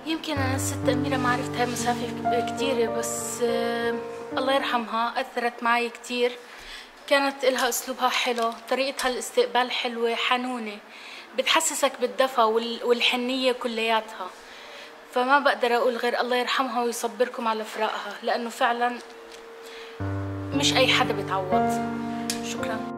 يمكن أنا الست أميرة ما عرفتها مسافة كتيرة، بس الله يرحمها أثرت معي كتير. كانت إلها أسلوبها حلو، طريقتها الاستقبال حلوة حنونة، بتحسسك بالدفى والحنية كلياتها. فما بقدر أقول غير الله يرحمها ويصبركم على فراقها، لأنه فعلا مش أي حدا بتعوض. شكرا.